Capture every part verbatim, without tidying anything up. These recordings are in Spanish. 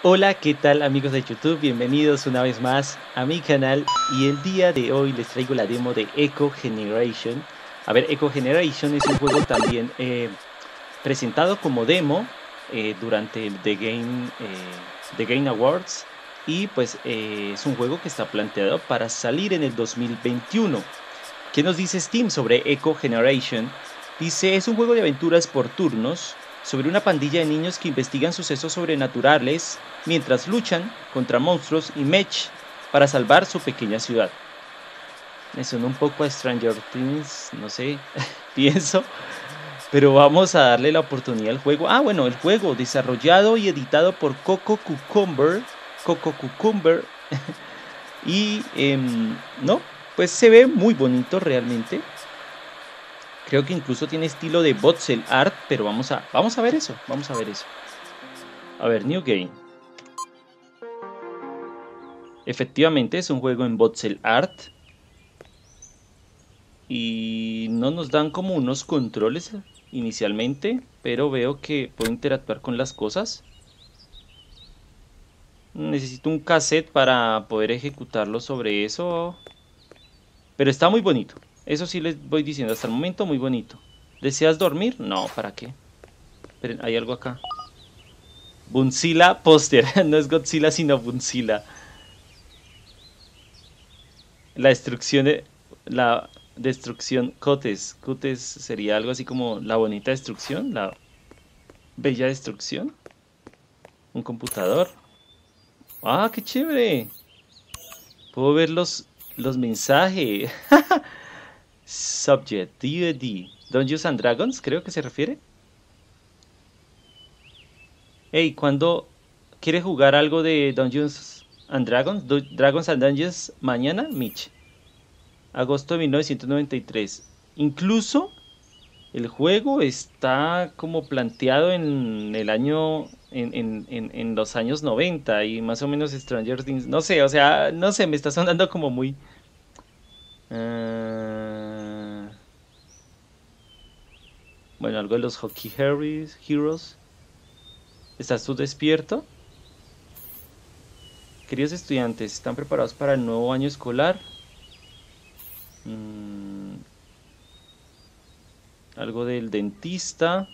Hola, ¿qué tal amigos de YouTube? Bienvenidos una vez más a mi canal y el día de hoy les traigo la demo de Echo Generation. A ver, Echo Generation es un juego también eh, presentado como demo eh, durante el The Game, eh, The Game Awards y pues eh, es un juego que está planteado para salir en el dos mil veintiuno. ¿Qué nos dice Steam sobre Echo Generation? Dice, es un juego de aventuras por turnos sobre una pandilla de niños que investigan sucesos sobrenaturales mientras luchan contra monstruos y mech para salvar su pequeña ciudad. Me suena un poco a Stranger Things, no sé, pienso, pero vamos a darle la oportunidad al juego. Ah, bueno, el juego desarrollado y editado por Coco Cucumber, Coco Cucumber, y eh, no, pues se ve muy bonito realmente. Creo que incluso tiene estilo de voxel art, pero vamos a, vamos a ver eso, vamos a ver eso. A ver, New Game. Efectivamente es un juego en voxel art. Y no nos dan como unos controles inicialmente, pero veo que puedo interactuar con las cosas. Necesito un cassette para poder ejecutarlo sobre eso. Pero está muy bonito. Eso sí les voy diciendo hasta el momento, muy bonito. ¿Deseas dormir? No, ¿para qué? Esperen, hay algo acá. Bunzilla Poster. No es Godzilla, sino Bunzilla. La destrucción de... La destrucción Cotes. Cotes sería algo así como la bonita destrucción. La bella destrucción. Un computador. ¡Ah, qué chévere! Puedo ver los, los mensajes. Subject, D and D. Dungeons and Dragons, creo que se refiere. Hey, ¿cuándo quieres jugar algo de Dungeons and Dragons? Du- Dragons and Dungeons mañana, Mitch. Agosto de mil novecientos noventa y tres. Incluso el juego está como planteado en el año, en, en, en, en los años noventa y más o menos Stranger Things, no sé, o sea, no sé, me está sonando como muy... ah, bueno, algo de los Hockey Heroes. Heroes. ¿Estás tú despierto? Queridos estudiantes, ¿están preparados para el nuevo año escolar? Mm, algo del dentista.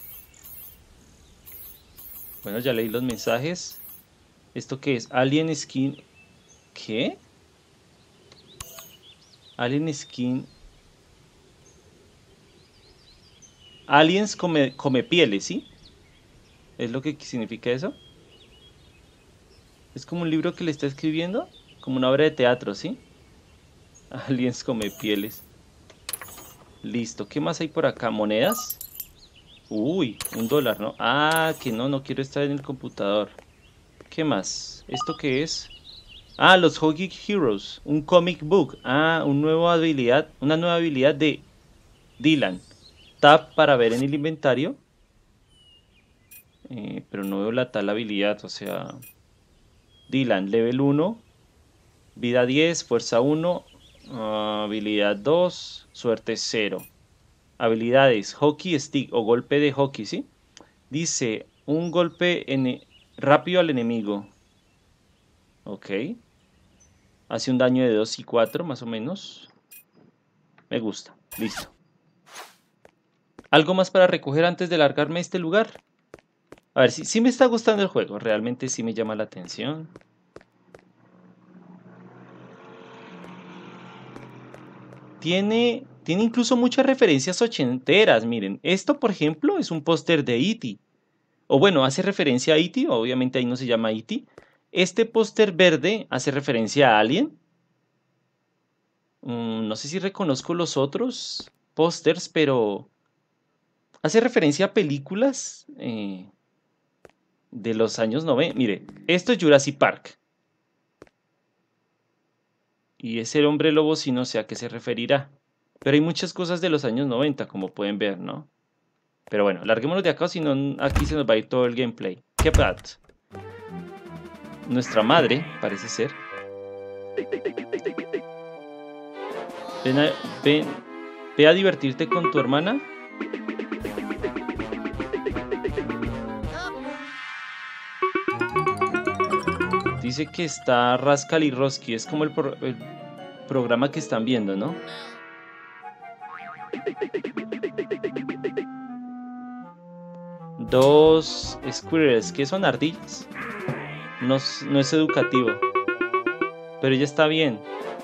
Bueno, ya leí los mensajes. ¿Esto qué es? Alien Skin... ¿Qué? Alien Skin... Aliens come, come pieles, ¿sí? ¿Es lo que significa eso? Es como un libro que le está escribiendo, como una obra de teatro, ¿sí? Aliens come pieles. Listo, ¿qué más hay por acá? ¿Monedas? Uy, un dólar, ¿no? Ah, que no, no quiero estar en el computador. ¿Qué más? ¿Esto qué es? Ah, los Hockey Heroes, un comic book. Ah, una nueva habilidad, una nueva habilidad de Dylan. Tab para ver en el inventario. Eh, pero no veo la tal habilidad, o sea... Dylan, level uno, vida diez, fuerza uno, uh, habilidad dos, suerte cero. Habilidades, hockey stick o golpe de hockey, ¿sí? Dice, un golpe en rápido al enemigo. Ok. Hace un daño de dos y cuatro, más o menos. Me gusta. Listo. ¿Algo más para recoger antes de largarme a este lugar? A ver, si sí, sí me está gustando el juego. Realmente sí me llama la atención. Tiene, tiene incluso muchas referencias ochenteras. Miren, esto por ejemplo es un póster de E T. O bueno, hace referencia a E T. Obviamente ahí no se llama E T. Este póster verde hace referencia a Alien. Mm, no sé si reconozco los otros pósters, pero hace referencia a películas eh, de los años noventa. Mire, esto es Jurassic Park. Y es el hombre lobo, si no sé a qué se referirá. Pero hay muchas cosas de los años noventa, como pueden ver, ¿no? Pero bueno, larguémonos de acá, si no aquí se nos va a ir todo el gameplay. ¿Qué pat? Nuestra madre, parece ser. Ven a, ven, ve a divertirte con tu hermana. Dice que está Rascal y Roski. Es como el, pro el programa que están viendo, ¿no? Dos squirrels. ¿Qué son, ardillas? No, no es educativo. Pero ya está bien.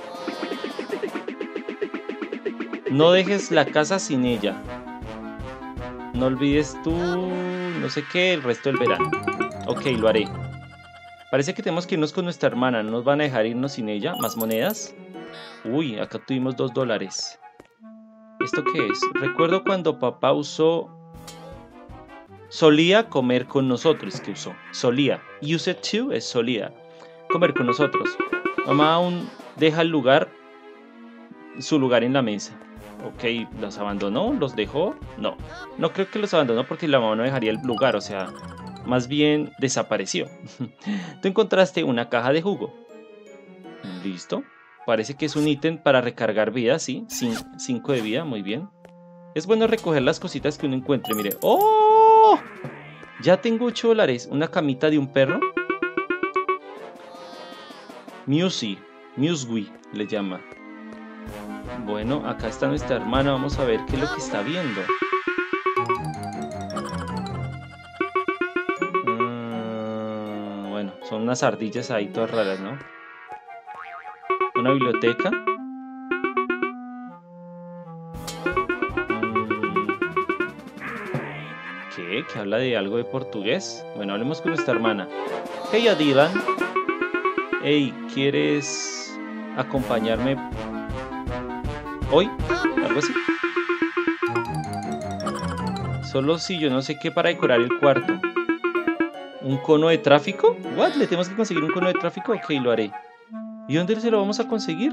No dejes la casa sin ella. No olvides tú, no sé qué, el resto del verano. Ok, lo haré. Parece que tenemos que irnos con nuestra hermana. ¿No nos van a dejar irnos sin ella? ¿Más monedas? Uy, acá tuvimos dos dólares. ¿Esto qué es? Recuerdo cuando papá usó... Solía comer con nosotros. ¿Qué usó? Solía. Use it to es solía. Comer con nosotros. Mamá aún deja el lugar, su lugar en la mesa. Ok, ¿los abandonó? ¿Los dejó? No, no creo que los abandonó porque la mamá no dejaría el lugar, o sea, más bien desapareció. Tú encontraste una caja de jugo. Listo. Parece que es un ítem para recargar vida, sí. cinco de vida, muy bien. Es bueno recoger las cositas que uno encuentre, mire. ¡Oh! Ya tengo ocho dólares. Una camita de un perro. Musi, Muswi le llama. Bueno, acá está nuestra hermana. Vamos a ver qué es lo que está viendo. Mm, bueno, son unas ardillas ahí todas raras, ¿no? Una biblioteca. Mm, ¿Qué? ¿Que habla de algo de portugués? Bueno, hablemos con nuestra hermana. Hey, Dylan. Hey, ¿quieres acompañarme hoy? ¿Algo así? Solo si yo no sé qué para decorar el cuarto. ¿Un cono de tráfico? ¿What? ¿Le tenemos que conseguir un cono de tráfico? Ok, lo haré. ¿Y dónde se lo vamos a conseguir?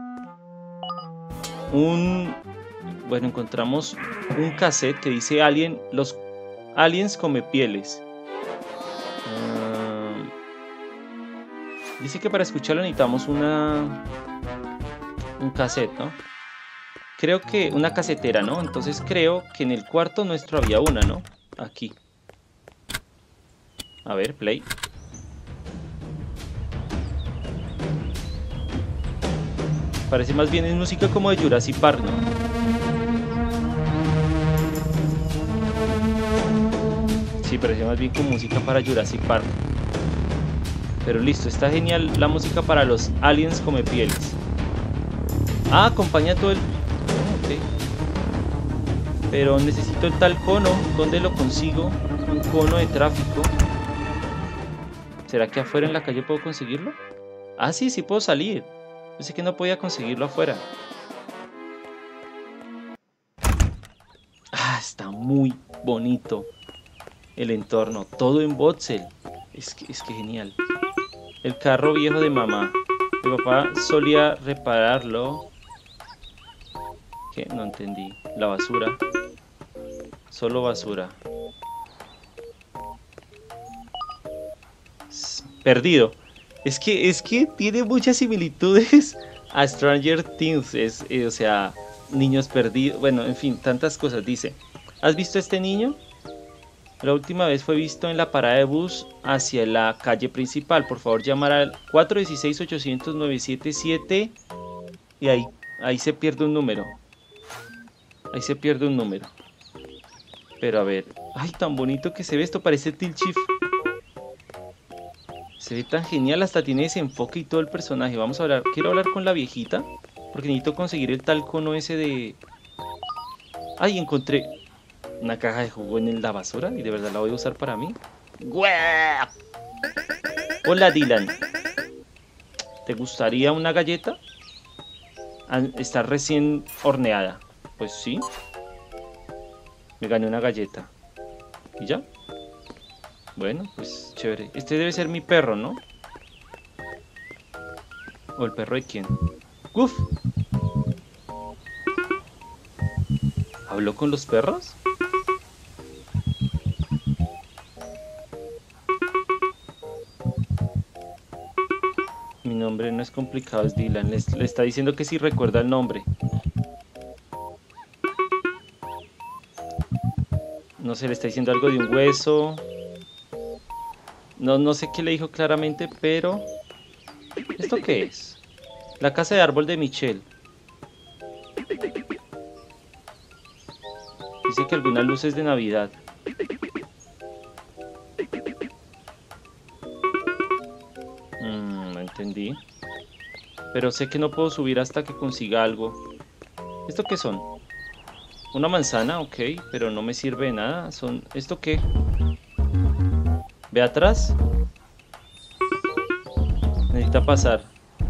Un... Bueno, encontramos un cassette que dice Alien... Los aliens come pieles. Uh... Dice que para escucharlo necesitamos una... Un cassette, ¿no? Creo que una casetera, ¿no? Entonces creo que en el cuarto nuestro había una, ¿no? Aquí. A ver, play. Parece más bien es música como de Jurassic Park, ¿no? Sí, parece más bien como música para Jurassic Park. Pero listo, está genial la música para los aliens come pieles. Ah, acompaña todo el... Pero necesito el tal cono. ¿Dónde lo consigo? Un cono de tráfico. ¿Será que afuera en la calle puedo conseguirlo? Ah, sí, sí puedo salir. Pensé que no podía conseguirlo afuera. Ah, está muy bonito el entorno. Todo en voxel. Es que, es que genial. El carro viejo de mamá. Mi papá solía repararlo. ¿Qué? No entendí. La basura. Solo basura. Perdido. Es que, es que tiene muchas similitudes a Stranger Things. Es, eh, o sea, niños perdidos. Bueno, en fin, tantas cosas. Dice: ¿has visto a este niño? La última vez fue visto en la parada de bus hacia la calle principal. Por favor, llamar al cuatro uno seis, ocho cero cero, nueve siete siete. Y ahí, ahí se pierde un número. Ahí se pierde un número. Pero a ver. Ay, tan bonito que se ve esto. Parece Tilt Shift. Se ve tan genial. Hasta tiene ese enfoque y todo el personaje. Vamos a hablar. Quiero hablar con la viejita. Porque necesito conseguir el tal cono ese de... Ay, encontré una caja de jugo en la basura. Y de verdad la voy a usar para mí. ¡Guau! Hola, Dylan. ¿Te gustaría una galleta? Está recién horneada. Pues sí. Me gané una galleta. ¿Y ya? Bueno, pues chévere. Este debe ser mi perro, ¿no? ¿O el perro de quién? ¡Uf! ¿Habló con los perros? Mi nombre no es complicado, es Dylan. Le, le está diciendo que sí recuerda el nombre. No sé, le está diciendo algo de un hueso. No, no sé qué le dijo claramente, pero ¿Esto qué es? La casa de árbol de Michelle. Dice que algunas luces de Navidad. Mm, no entendí. Pero sé que no puedo subir hasta que consiga algo. ¿Esto qué son? Una manzana, ok, pero no me sirve de nada. Son... ¿Esto qué? Ve atrás. Necesita pasar.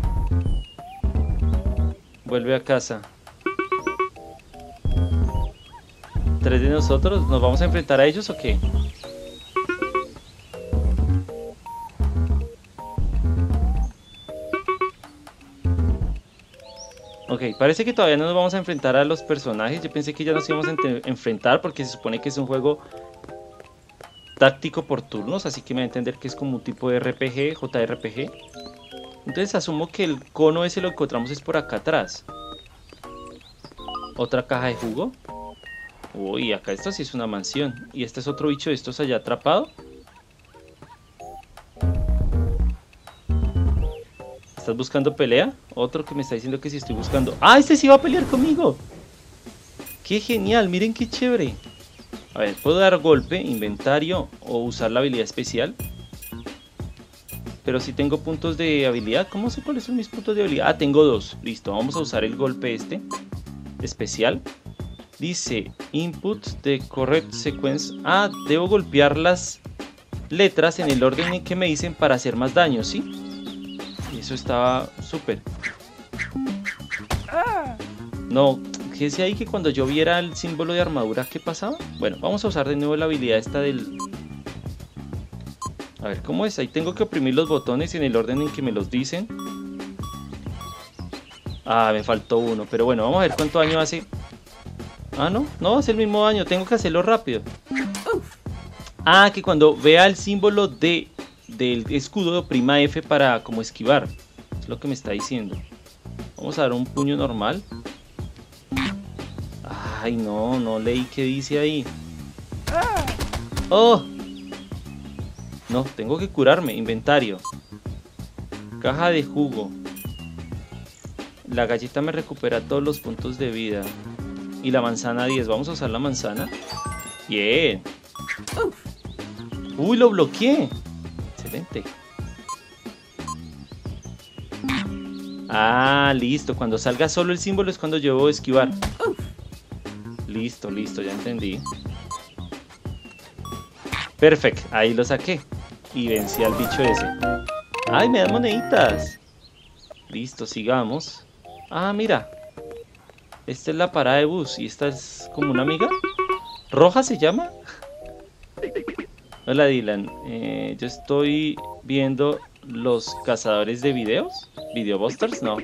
Vuelve a casa. ¿Tres de nosotros? ¿Nos vamos a enfrentar a ellos o qué? Ok, parece que todavía no nos vamos a enfrentar a los personajes. Yo pensé que ya nos íbamos a enfrentar porque se supone que es un juego táctico por turnos, así que me va a entender que es como un tipo de R P G, J R P G. Entonces asumo que el cono ese lo encontramos es por acá atrás. Otra caja de jugo. Uy, acá esto sí es una mansión. Y este es otro bicho de estos allá atrapado. ¿Estás buscando pelea? Otro que me está diciendo que si estoy buscando... ¡Ah, este sí va a pelear conmigo! ¡Qué genial! Miren qué chévere. A ver, puedo dar golpe, inventario o usar la habilidad especial. Pero si tengo puntos de habilidad. ¿Cómo sé cuáles son mis puntos de habilidad? Ah, tengo dos. Listo, vamos a usar el golpe este especial. Dice input de correct sequence. Ah, debo golpear las letras en el orden en que me dicen para hacer más daño, ¿sí? Y eso estaba súper. No, ¿qué decía ahí que cuando yo viera el símbolo de armadura, qué pasaba? Bueno, vamos a usar de nuevo la habilidad esta del... A ver, ¿cómo es? Ahí tengo que oprimir los botones en el orden en que me los dicen. Ah, me faltó uno, pero bueno, vamos a ver cuánto daño hace. Ah, no, no hace el mismo daño, tengo que hacerlo rápido. Ah, que cuando vea el símbolo de del escudo oprima F para como esquivar. Es lo que me está diciendo. Vamos a dar un puño normal. Ay, no, no leí qué dice ahí. Oh. No, tengo que curarme. Inventario. Caja de jugo. La galleta me recupera todos los puntos de vida. Y la manzana diez. Vamos a usar la manzana. Bien. Uy, lo bloqueé. Excelente. Ah, listo. Cuando salga solo el símbolo es cuando yo debo esquivar. Listo, listo, ya entendí. Perfecto, ahí lo saqué. Y vencí al bicho ese. ¡Ay, me dan moneditas! Listo, sigamos. Ah, mira. Esta es la parada de bus. Y esta es como una amiga. ¿Roja se llama? Hola, Dylan. Eh, yo estoy viendo los cazadores de videos. ¿Videobusters? No.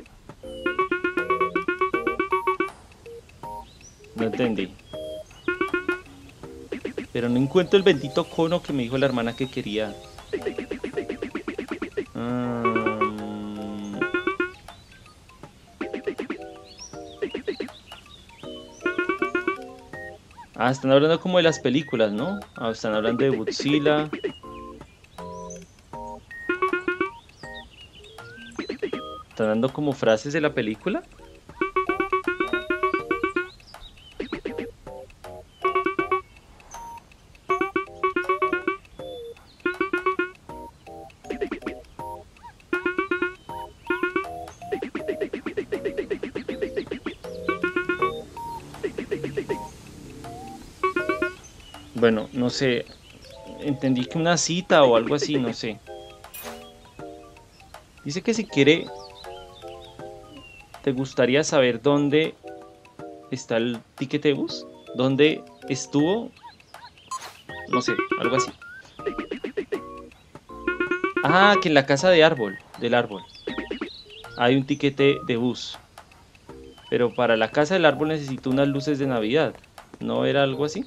No entendí. Pero no encuentro el bendito cono que me dijo la hermana que quería. Um... Ah, están hablando como de las películas, ¿no? Ah, están hablando de Godzilla. ¿Están dando como frases de la película? Bueno, no sé. Entendí que una cita o algo así, no sé. Dice que si quiere... ¿Te gustaría saber dónde está el ticket de bus? ¿Dónde estuvo? No sé, algo así. Ah, que en la casa de árbol, del árbol, hay un tiquete de bus. Pero para la casa del árbol necesito unas luces de Navidad. ¿No era algo así?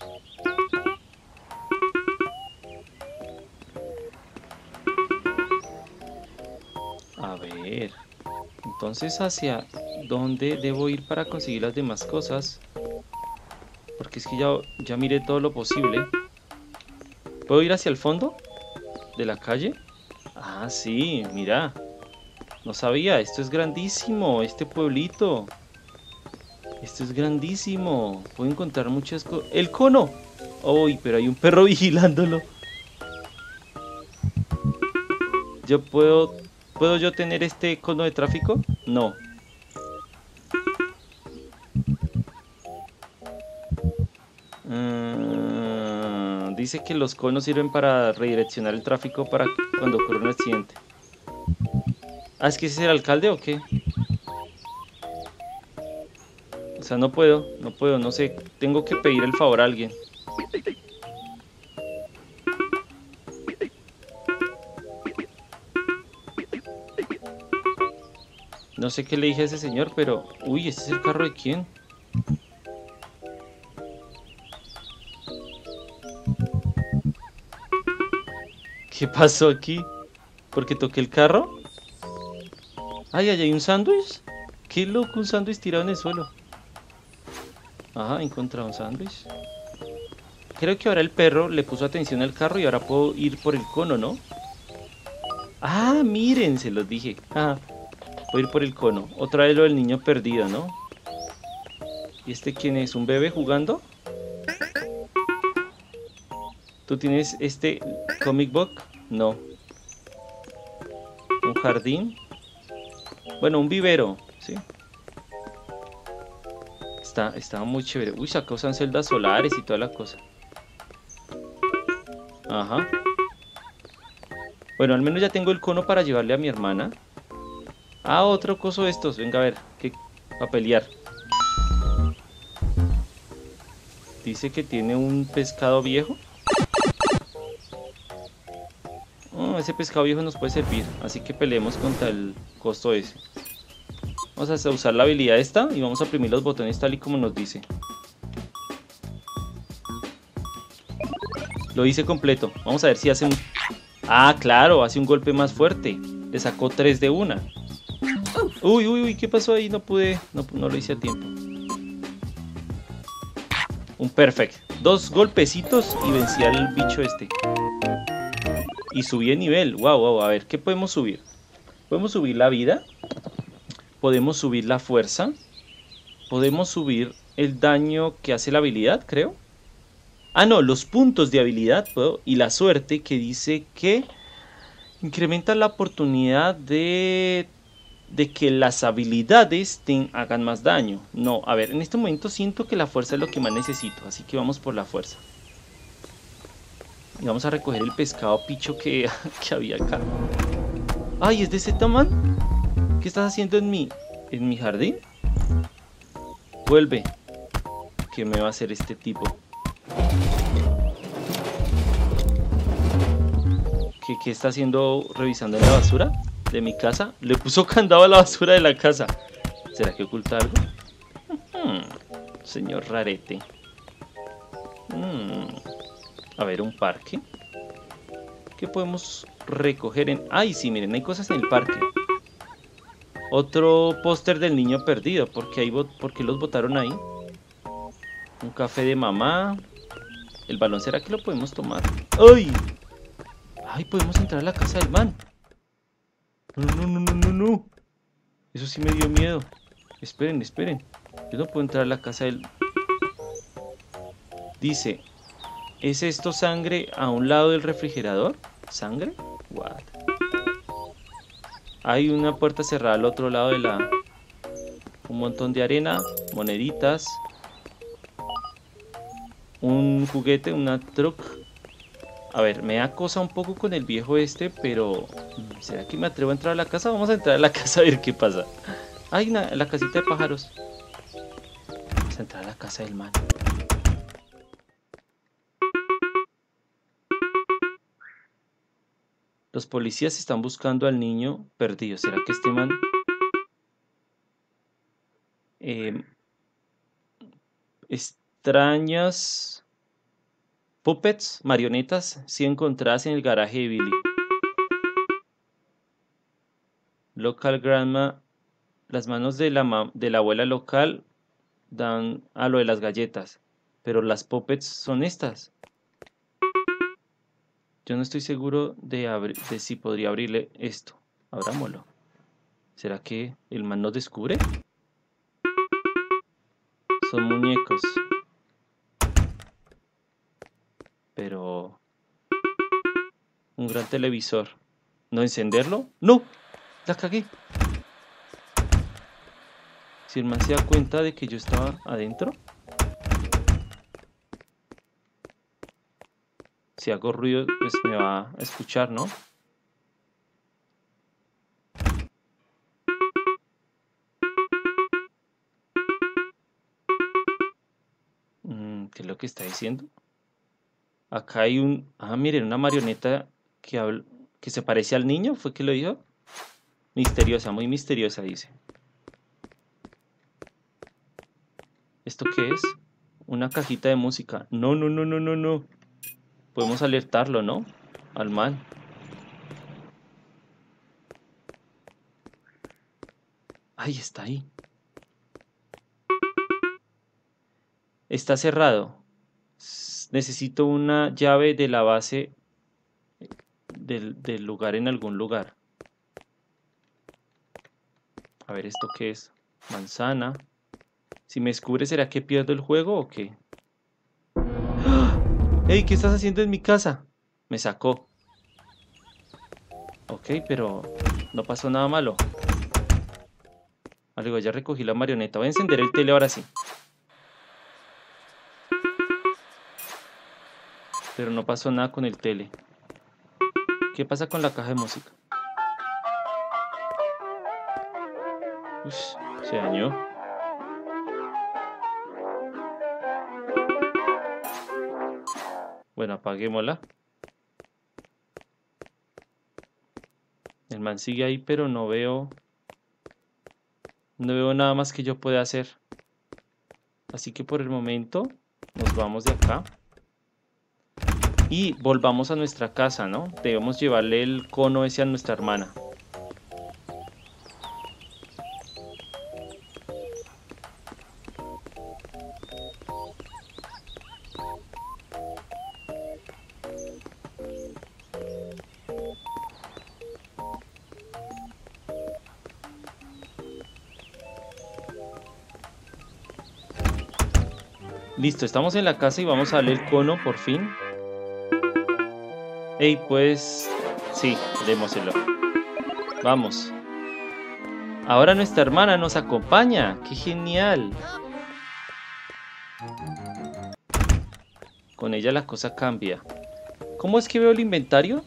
A ver. Entonces, ¿hacia dónde debo ir para conseguir las demás cosas? Porque es que ya, ya miré todo lo posible. ¿Puedo ir hacia el fondo de la calle? Ah, sí, mira. No sabía, esto es grandísimo, este pueblito. Esto es grandísimo. Puedo encontrar muchas cosas. ¡El cono! ¡Uy! Pero hay un perro vigilándolo. ¿Yo puedo... ¿Puedo yo tener este cono de tráfico? No. Uh, dice que los conos sirven para redireccionar el tráfico para cuando ocurre un accidente. Ah, ¿es que ese es el alcalde o qué? O sea, no puedo, no puedo, no sé. Tengo que pedir el favor a alguien. No sé qué le dije a ese señor, pero... Uy, ¿este es el carro de quién? ¿Qué pasó aquí? ¿Por qué toqué el carro? Ay, allá hay un sándwich. Qué loco, un sándwich tirado en el suelo. Ajá, he encontrado un sándwich. Creo que ahora el perro le puso atención al carro y ahora puedo ir por el cono, ¿no? Ah, miren, se los dije. Ah, voy a ir por el cono. Otra vez lo del niño perdido, ¿no? ¿Y este quién es? ¿Un bebé jugando? ¿Tú tienes este comic book? No. ¿Un jardín? Bueno, un vivero, ¿sí? Está, está muy chévere. Uy, acá usan celdas solares y toda la cosa. Ajá. Bueno, al menos ya tengo el cono para llevarle a mi hermana. Ah, otro coso de estos. Venga a ver, que para pelear. Dice que tiene un pescado viejo. Oh, ese pescado viejo nos puede servir. Así que peleemos contra el costo ese. Vamos a usar la habilidad esta y vamos a oprimir los botones tal y como nos dice. Lo hice completo. Vamos a ver si hace un... Ah, claro, hace un golpe más fuerte. Le sacó tres de una. Uy, uy, uy, ¿qué pasó ahí? No pude, no, no lo hice a tiempo. Un perfect. Dos golpecitos y vencí al bicho este. Y subí de nivel. Wow, wow, a ver, ¿qué podemos subir? Podemos subir la vida. Podemos subir la fuerza. Podemos subir el daño que hace la habilidad, creo. Ah, no, los puntos de habilidad puedo, y la suerte que dice que incrementa la oportunidad de, de que las habilidades te hagan más daño. No, a ver, en este momento siento que la fuerza es lo que más necesito, así que vamos por la fuerza. Y vamos a recoger el pescado picho que, que había acá. Ay, ¿es de Z-Man? ¿Qué estás haciendo en mi, en mi jardín? Vuelve. ¿Qué me va a hacer este tipo? ¿Qué, qué está haciendo revisando en la basura de mi casa? Le puso candado a la basura de la casa. ¿Será que oculta algo? Hmm, señor rarete. Hmm. A ver, un parque. ¿Qué podemos recoger en...? Ay, sí, miren, hay cosas en el parque. Otro póster del niño perdido. ¿Por qué, hay ¿Por qué los botaron ahí? Un café de mamá. ¿El balón será que lo podemos tomar? ¡Ay! ¡Ay, podemos entrar a la casa del man! No, no, no, no, no, no. Eso sí me dio miedo. Esperen, esperen. Yo no puedo entrar a la casa del... Dice, ¿es esto sangre a un lado del refrigerador? ¿Sangre? What? Hay una puerta cerrada al otro lado de la... Un montón de arena, moneditas. Un juguete, una truck. A ver, me da cosa un poco con el viejo este, pero... ¿será que me atrevo a entrar a la casa? Vamos a entrar a la casa a ver qué pasa. Ay, una, la casita de pájaros. Vamos a entrar a la casa del man. Los policías están buscando al niño perdido. ¿Será que este man... Eh, extrañas... Puppets, marionetas, sí encontradas en el garaje de Billy. Local grandma... Las manos de la, de la abuela local dan a lo de las galletas. Pero las puppets son estas. Yo no estoy seguro de, de si podría abrirle esto. Abrámoslo. ¿Será que el man nos descubre? Son muñecos. Pero... un gran televisor. ¿No encenderlo? ¡No! La cagué. Si el man se da cuenta de que yo estaba adentro. Si hago ruido, pues me va a escuchar, ¿no? Mm, ¿qué es lo que está diciendo? Acá hay un... Ah, miren, una marioneta que habla... que se parece al niño, ¿fue que lo dijo? Misteriosa, muy misteriosa, dice. ¿Esto qué es? Una cajita de música. No, no, no, no, no, no. Podemos alertarlo, ¿no? Al man. Ay, está ahí. Está cerrado. S- Necesito una llave de la base del, del lugar en algún lugar. A ver, ¿esto qué es? Manzana. Si me descubre, ¿será que pierdo el juego o qué? ¡Ah! ¡Ey! ¿Qué estás haciendo en mi casa? Me sacó. Ok, pero no pasó nada malo. Algo, ya recogí la marioneta. Voy a encender el tele ahora sí. Pero no pasó nada con el tele. ¿Qué pasa con la caja de música? Ush, se dañó. Bueno, apaguémosla. El man sigue ahí, pero no veo... No veo nada más que yo pueda hacer. Así que por el momento nos vamos de acá. Y volvamos a nuestra casa, ¿no? Debemos llevarle el cono ese a nuestra hermana. Listo, estamos en la casa y vamos a darle el cono por fin. Ey, pues... sí, démoselo. Vamos. Ahora nuestra hermana nos acompaña. ¡Qué genial! Con ella la cosa cambia. ¿Cómo es que veo el inventario?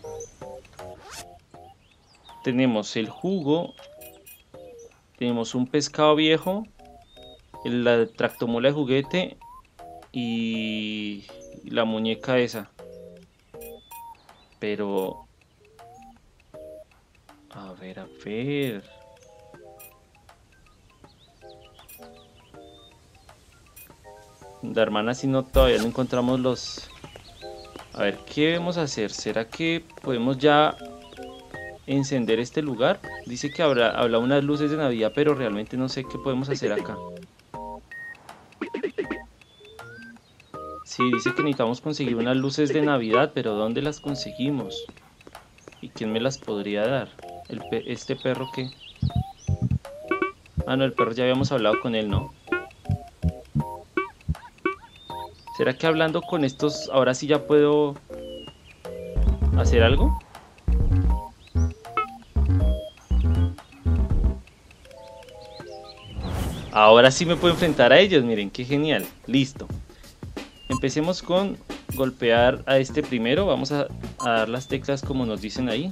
Tenemos el jugo. Tenemos un pescado viejo. La tractomula de juguete. Y la muñeca esa. Pero... A ver, a ver... La hermana si no, todavía no encontramos los... A ver, ¿qué debemos hacer? ¿Será que podemos ya encender este lugar? Dice que habrá, habrá unas luces de Navidad, pero realmente no sé qué podemos hacer acá. Sí, dice que necesitamos conseguir unas luces de Navidad, pero ¿dónde las conseguimos? ¿Y quién me las podría dar? ¿El pe- ¿Este perro qué? Ah, no, el perro ya habíamos hablado con él, ¿no? ¿Será que hablando con estos ahora sí ya puedo hacer algo? Ahora sí me puedo enfrentar a ellos, miren, qué genial. Listo. Empecemos con golpear a este primero. Vamos a, a dar las teclas como nos dicen ahí.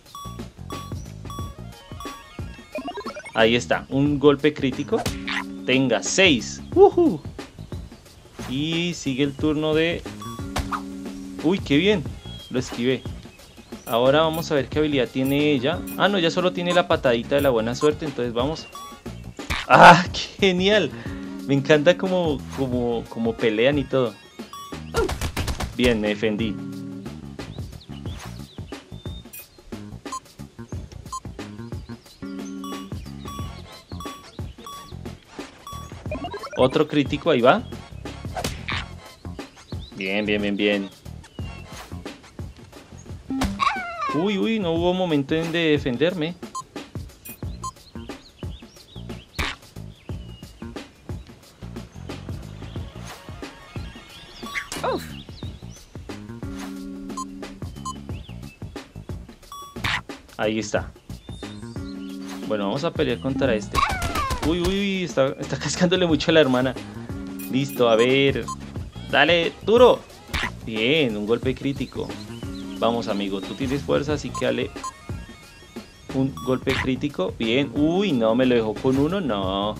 Ahí está, un golpe crítico. Tenga seis. ¡Woohoo! Y sigue el turno de... Uy, qué bien. Lo esquivé. Ahora vamos a ver qué habilidad tiene ella. Ah, no, ella solo tiene la patadita de la buena suerte. Entonces vamos. ¡Ah, qué genial! Me encanta como, como, como pelean y todo. Bien, me defendí. Otro crítico, ahí va. Bien, bien, bien, bien. Uy, uy, no hubo momento en de defenderme. Ahí está. Bueno, vamos a pelear contra este. Uy, uy, uy, está, está cascándole mucho a la hermana. Listo, a ver. Dale, duro. Bien, un golpe crítico. Vamos, amigo, tú tienes fuerza, así que dale un golpe crítico. Bien. Uy, no, me lo dejó con uno, no.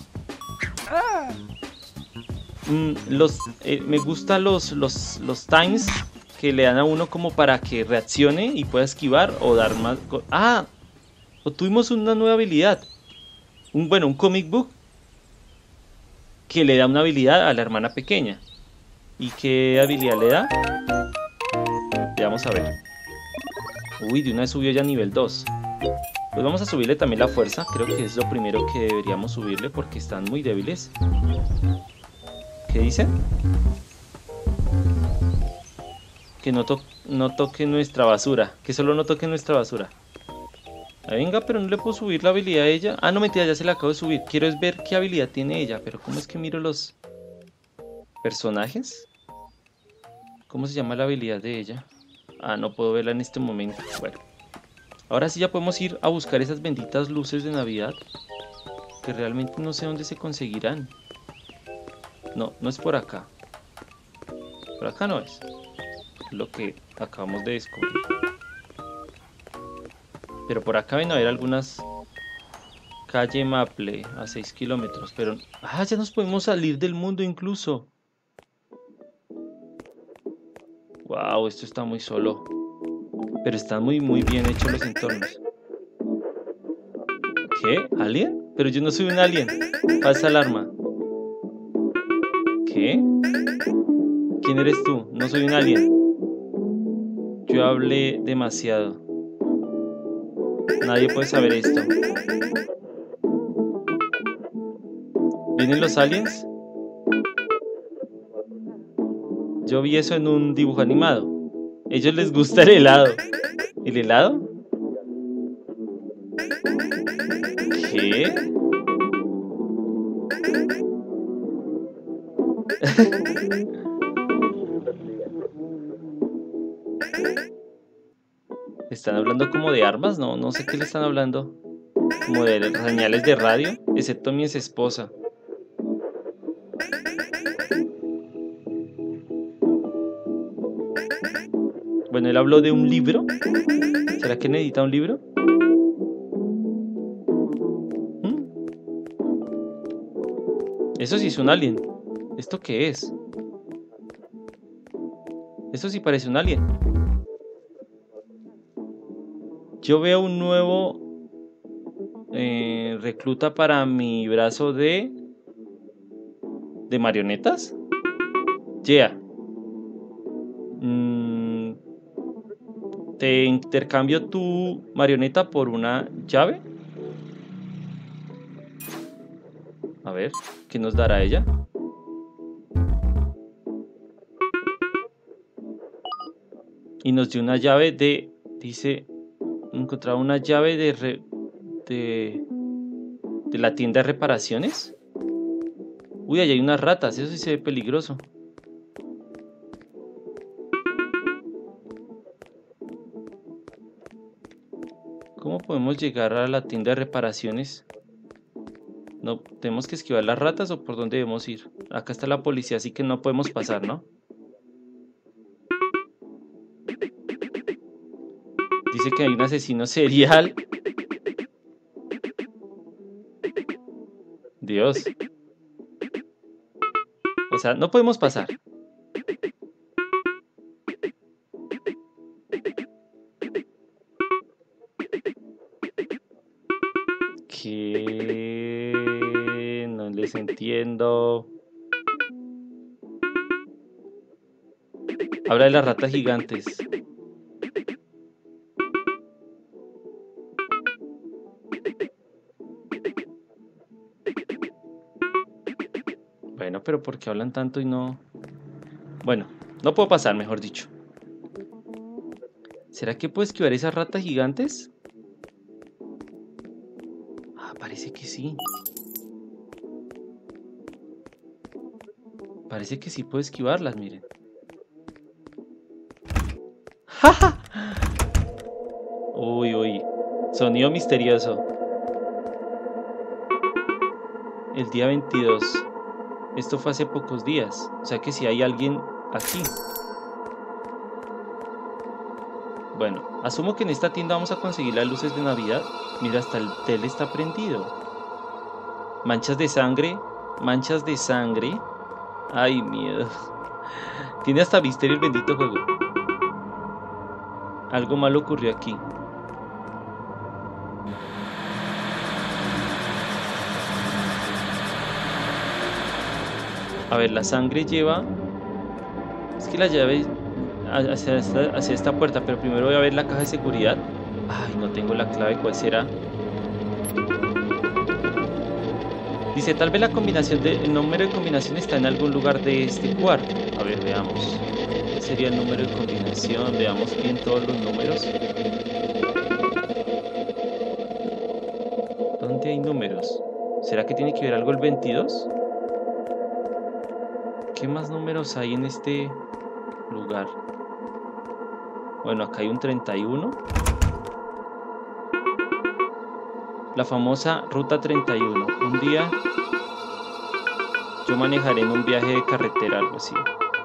Mm, los, eh, me gustan los, los, los times que le dan a uno como para que reaccione y pueda esquivar o dar más... Ah, obtuvimos una nueva habilidad. Un, bueno, un comic book que le da una habilidad a la hermana pequeña. ¿Y qué habilidad le da? Ya vamos a ver. Uy, de una vez subió ya a nivel dos. Pues vamos a subirle también la fuerza. Creo que es lo primero que deberíamos subirle porque están muy débiles. ¿Qué dicen? Que no, to no toque nuestra basura. Que solo no toque nuestra basura. Ah, venga, pero no le puedo subir la habilidad a ella. Ah, no, mentira, ya se la acabo de subir. Quiero es ver qué habilidad tiene ella. Pero ¿cómo es que miro los personajes? ¿Cómo se llama la habilidad de ella? Ah, no puedo verla en este momento. Bueno. Ahora sí ya podemos ir a buscar esas benditas luces de Navidad. Que realmente no sé dónde se conseguirán. No, no es por acá. Por acá no es. Lo que acabamos de descubrir. Pero por acá ven a ver algunas... Calle Maple, a seis kilómetros. Pero... Ah, ya nos podemos salir del mundo incluso. Wow, esto está muy solo. Pero están muy, muy bien hechos los entornos. ¿Qué? ¿Alien? Pero yo no soy un alien. Falsa alarma. ¿Qué? ¿Quién eres tú? No soy un alien. Yo hablé demasiado. Nadie puede saber esto. ¿Vienen los aliens? Yo vi eso en un dibujo animado. A ellos les gusta el helado. ¿El helado? ¿Qué? ¿Están hablando como de armas? No, no sé qué le están hablando. Como de señales de radio, excepto mi ex esposa. Bueno, él habló de un libro. ¿Será que necesita un libro? ¿Mm? Eso sí es un alien. ¿Esto qué es? Eso sí parece un alien. Yo veo un nuevo eh, recluta para mi brazo de... ¿De marionetas? Yeah. Mm, te intercambio tu marioneta por una llave. A ver, ¿qué nos dará ella? Y nos dio una llave de... Dice... Encontraba una llave de, re, de... De la tienda de reparaciones. Uy, allá hay unas ratas. Eso sí se ve peligroso. ¿Cómo podemos llegar a la tienda de reparaciones? No, ¿tenemos que esquivar las ratas o por dónde debemos ir? Acá está la policía, así que no podemos pasar, ¿no? Dice que hay un asesino serial. Dios. O sea, no podemos pasar. ¿Qué? No les entiendo. Habla de las ratas gigantes. Bueno, pero ¿por qué hablan tanto y no...? Bueno, no puedo pasar, mejor dicho. ¿Será que puedo esquivar esas ratas gigantes? Ah, parece que sí. Parece que sí puedo esquivarlas, miren. ¡Ja, ja! Uy, uy. Sonido misterioso. El día veintidós. Esto fue hace pocos días. O sea que si hay alguien aquí. Bueno, asumo que en esta tienda vamos a conseguir las luces de Navidad. Mira, hasta el tele está prendido. Manchas de sangre. Manchas de sangre. Ay, miedo. Tiene hasta misterio el bendito juego. Algo malo ocurrió aquí. A ver, la sangre lleva... Es que la llave hacia esta, hacia esta puerta, pero primero voy a ver la caja de seguridad. Ay, no tengo la clave, ¿cuál será? Dice, tal vez la combinación de, el número de combinación está en algún lugar de este cuarto. A ver, veamos. ¿Cuál sería el número de combinación? Veamos bien todos los números. ¿Dónde hay números? ¿Será que tiene que ver algo el veintidós? ¿Qué más números hay en este lugar? Bueno, acá hay un treinta y uno. La famosa ruta treinta y uno. Un día yo manejaré en un viaje de carretera, algo así.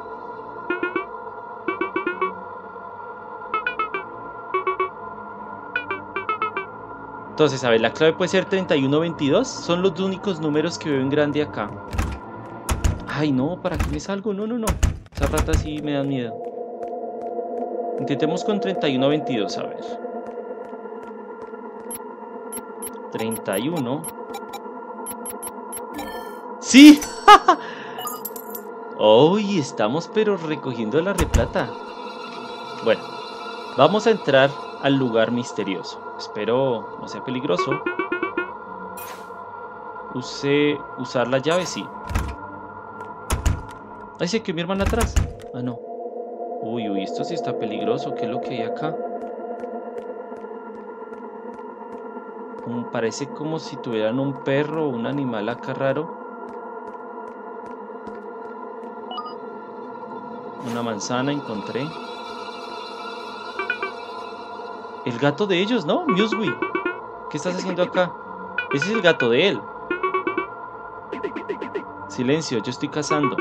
Entonces, a ver, la clave puede ser treinta y uno veintidós. Son los únicos números que veo en grande acá. Ay, no, ¿para qué me salgo? No, no, no. Esas ratas sí me dan miedo. Intentemos con treinta y uno veintidós, a ver. treinta y uno. ¡Sí! ¡Uy! Estamos pero recogiendo la replata. Bueno, vamos a entrar al lugar misterioso. Espero no sea peligroso. Use... ¿Usar la llave? Sí. Ay, se quedó mi hermana atrás. Ah, no. Uy, uy, esto sí está peligroso. ¿Qué es lo que hay acá? Parece como si tuvieran un perro o un animal acá raro. Una manzana encontré. El gato de ellos, ¿no? Muswi. ¿Qué estás haciendo acá? Ese es el gato de él. Silencio, yo estoy cazando.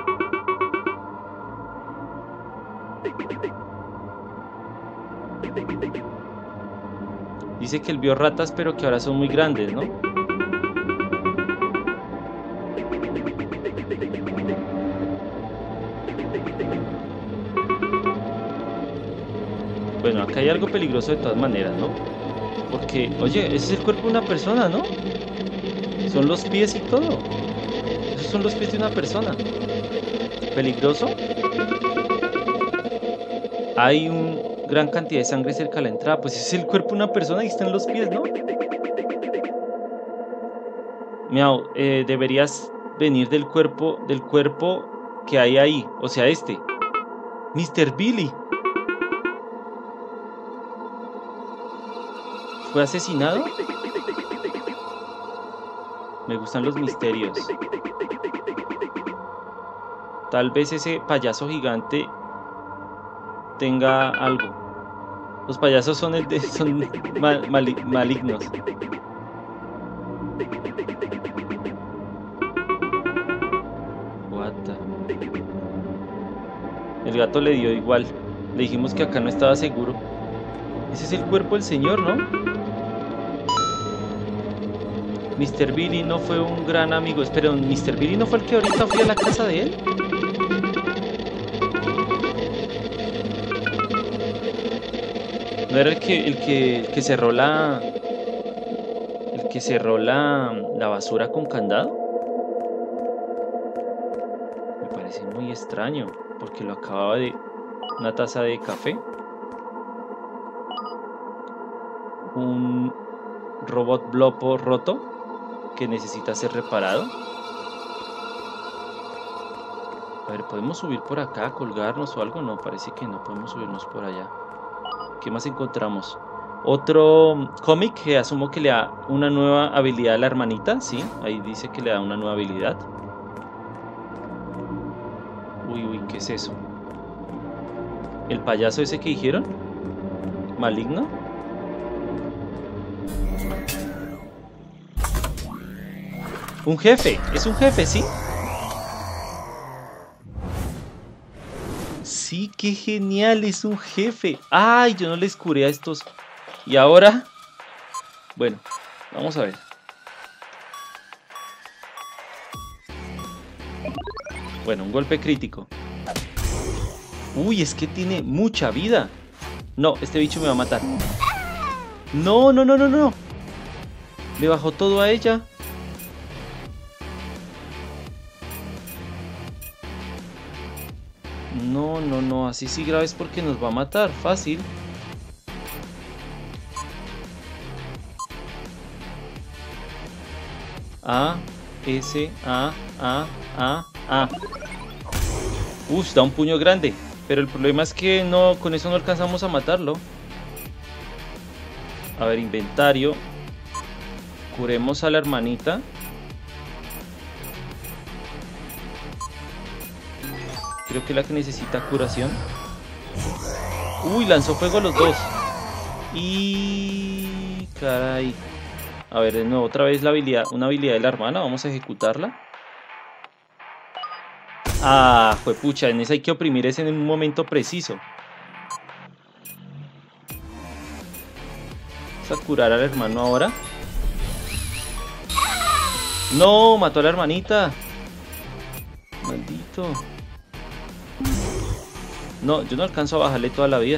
Dice que él vio ratas, pero que ahora son muy grandes, ¿no? Bueno, acá hay algo peligroso de todas maneras, ¿no? Porque, oye, ese es el cuerpo de una persona, ¿no? Son los pies y todo. Esos son los pies de una persona. ¿Peligroso? Hay un... gran cantidad de sangre cerca de la entrada. Pues es el cuerpo de una persona y están los pies, ¿no? Miau, eh, deberías venir del cuerpo del cuerpo que hay ahí. O sea, este mister Billy ¿fue asesinado? Me gustan los misterios. Tal vez ese payaso gigante tenga algo. Los payasos son, el de, son mal, mal, malignos. What the... El gato le dio igual. Le dijimos que acá no estaba seguro. Ese es el cuerpo del señor, ¿no? mister Billy no fue un gran amigo. Espera, ¿mister Billy no fue el que ahorita fui a la casa de él? ¿No era el que, el que, el que cerró la... el que cerró la, la basura con candado? Me parece muy extraño, porque lo acababa de... una taza de café. Un robot blopo roto que necesita ser reparado. A ver, ¿podemos subir por acá, colgarnos o algo? No, parece que no podemos subirnos por allá. ¿Qué más encontramos? Otro cómic que asumo que le da una nueva habilidad a la hermanita. Sí, ahí dice que le da una nueva habilidad. Uy, uy, ¿qué es eso? ¿El payaso ese que dijeron? ¿Maligno? Un jefe, es un jefe, ¿sí? Sí, qué genial, es un jefe. Ay, yo no les curé a estos. ¿Y ahora? Bueno, vamos a ver. Bueno, un golpe crítico. Uy, es que tiene mucha vida. No, este bicho me va a matar. No, no, no, no, no. Le bajó todo a ella. No, no, no, así sí grave es porque nos va a matar, fácil. A, S, A, A, A, A. Uf, da un puño grande. Pero el problema es que no, con eso no alcanzamos a matarlo. A ver, inventario. Curemos a la hermanita. Creo que es la que necesita curación. Uy, lanzó fuego a los dos. Y... caray. A ver, de nuevo, otra vez la habilidad, una habilidad de la hermana. Vamos a ejecutarla. Ah, juepucha, en esa hay que oprimir ese en un momento preciso. Vamos a curar al hermano ahora. No, mató a la hermanita. Maldito. No, yo no alcanzo a bajarle toda la vida.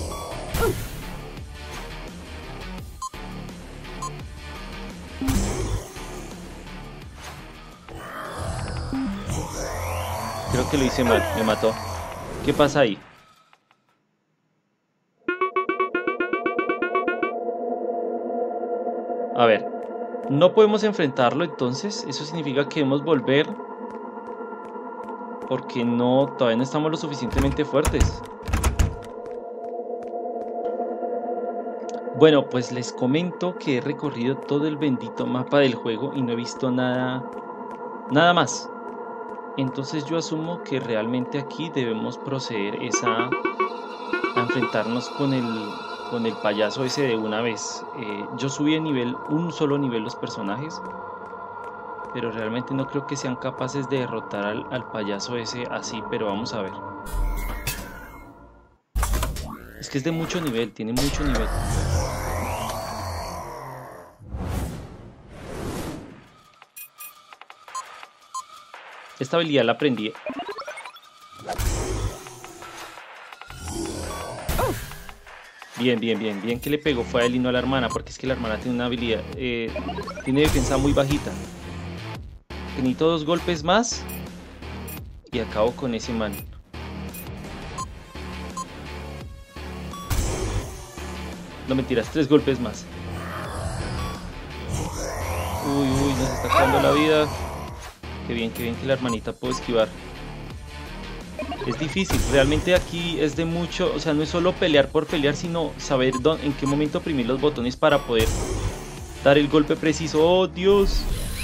Creo que lo hice mal, me mató. ¿Qué pasa ahí? A ver, no podemos enfrentarlo, entonces eso significa que debemos volver. Porque no, todavía no estamos lo suficientemente fuertes. Bueno, pues les comento que he recorrido todo el bendito mapa del juego y no he visto nada, nada más. Entonces yo asumo que realmente aquí debemos proceder es a, a enfrentarnos con el, con el payaso ese de una vez. Eh, yo subí de nivel, un solo nivel los personajes, pero realmente no creo que sean capaces de derrotar al, al payaso ese así, pero vamos a ver. Es que es de mucho nivel, tiene mucho nivel. Esta habilidad la aprendí. Bien, bien, bien, bien que le pegó fue a él y no a la hermana, porque es que la hermana tiene una habilidad, eh, tiene defensa muy bajita. Necesito dos golpes más y acabo con ese man. No mentiras, tres golpes más. Uy, uy, nos está acabando la vida. Qué bien, qué bien que la hermanita puede esquivar. Es difícil, realmente aquí es de mucho, o sea, no es solo pelear por pelear, sino saber dónde, en qué momento oprimir los botones para poder dar el golpe preciso. ¡Oh, Dios!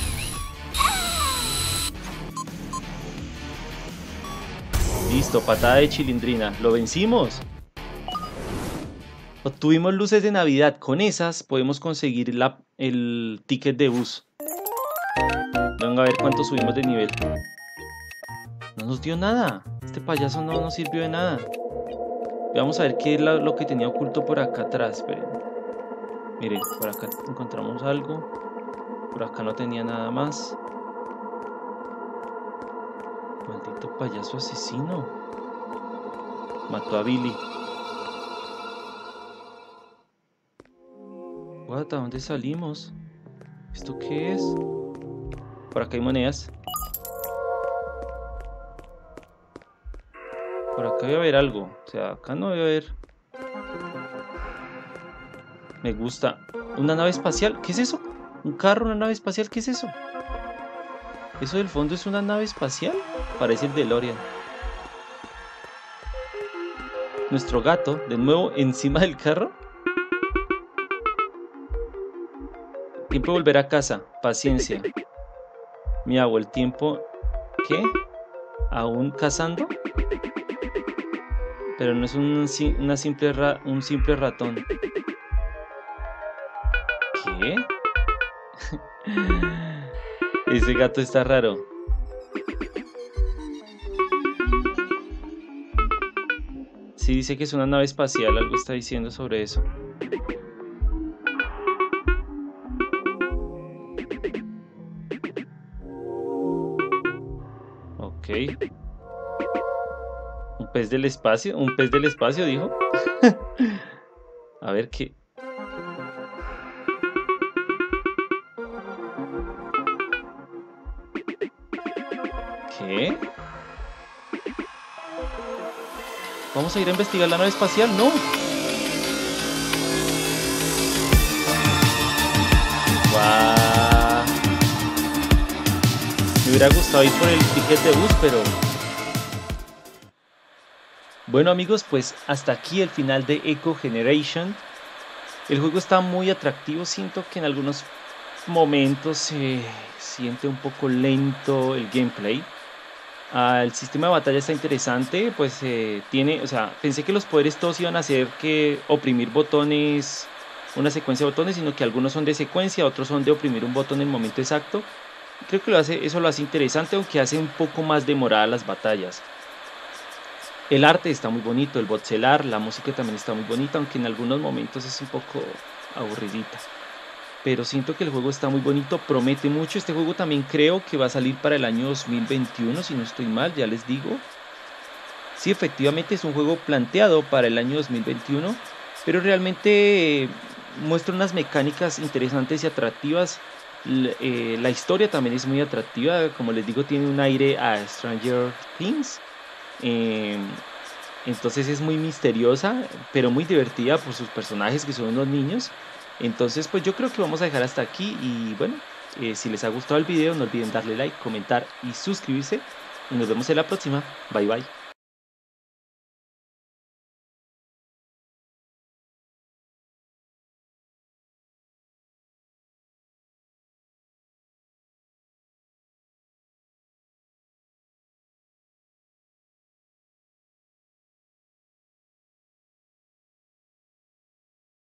Listo, patada de chilindrina. ¿Lo vencimos? Obtuvimos luces de Navidad. Con esas podemos conseguir la, el ticket de bus. Venga a ver cuánto subimos de nivel. No nos dio nada. Este payaso no nos sirvió de nada. Vamos a ver qué es lo, lo que tenía oculto por acá atrás. Esperen. Miren, por acá encontramos algo. Por acá no tenía nada más. Maldito payaso asesino. Mató a Billy. What, ¿a dónde salimos? ¿Esto qué es? Por acá hay monedas. Por acá debe haber algo. O sea, acá no debe haber. Me gusta. ¿Una nave espacial? ¿Qué es eso? ¿Un carro, una nave espacial? ¿Qué es eso? ¿Eso del fondo es una nave espacial? Parece el DeLorean. Nuestro gato, de nuevo encima del carro. Tiempo de volver a casa. Paciencia. Miau, el tiempo... ¿Qué? ¿Aún cazando? Pero no es un, una simple ra, un simple ratón. ¿Qué? Ese gato está raro. Sí, dice que es una nave espacial, algo está diciendo sobre eso. Ok. ¿Un pez del espacio? ¿Un pez del espacio, dijo? A ver qué... ¿Qué? ¿Vamos a ir a investigar la nave espacial? ¡No! ¡Guau! Me hubiera gustado ir por el ticket de bus, pero... Bueno amigos, pues hasta aquí el final de Echo Generation. El juego está muy atractivo, siento que en algunos momentos se siente un poco lento el gameplay. Ah, el sistema de batalla está interesante, pues eh, tiene, o sea, pensé que los poderes todos iban a ser que oprimir botones, una secuencia de botones, sino que algunos son de secuencia, otros son de oprimir un botón en el momento exacto. Creo que lo hace, eso lo hace interesante, aunque hace un poco más demoradas las batallas. El arte está muy bonito, el voxelar, la música también está muy bonita, aunque en algunos momentos es un poco aburridita. Pero siento que el juego está muy bonito, promete mucho. Este juego también creo que va a salir para el año dos mil veintiuno, si no estoy mal, ya les digo. Sí, efectivamente es un juego planteado para el año dos mil veintiuno, pero realmente eh, muestra unas mecánicas interesantes y atractivas. L- eh, la historia también es muy atractiva, como les digo, tiene un aire a Stranger Things. Eh, entonces es muy misteriosa, pero muy divertida por sus personajes que son unos niños. Entonces pues yo creo que vamos a dejar hasta aquí y bueno, eh, si les ha gustado el video no olviden darle like, comentar y suscribirse y nos vemos en la próxima. Bye bye.